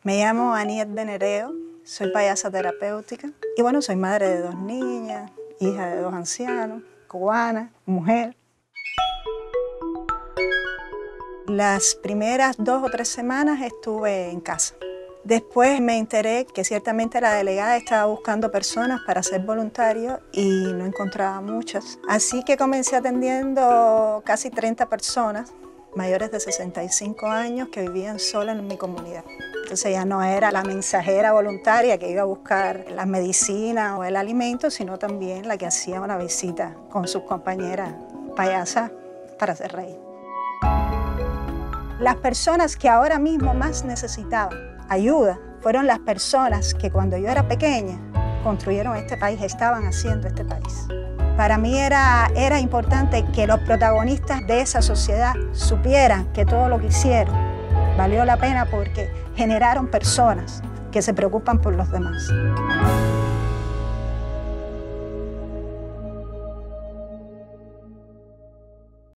Me llamo Aniet de Nereo, soy payasa terapéutica y bueno, soy madre de 2 niñas, hija de 2 ancianos, cubana, mujer. Las primeras 2 o 3 semanas estuve en casa. Después me enteré que ciertamente la delegada estaba buscando personas para ser voluntario y no encontraba muchas. Así que comencé atendiendo casi 30 personas mayores de 65 años que vivían solas en mi comunidad. Entonces ya no era la mensajera voluntaria que iba a buscar las medicinas o el alimento, sino también la que hacía una visita con sus compañeras payasas para hacer reír. Las personas que ahora mismo más necesitaban ayuda fueron las personas que cuando yo era pequeña construyeron este país, estaban haciendo este país. Para mí era importante que los protagonistas de esa sociedad supieran que todo lo que hicieron valió la pena porque generaron personas que se preocupan por los demás.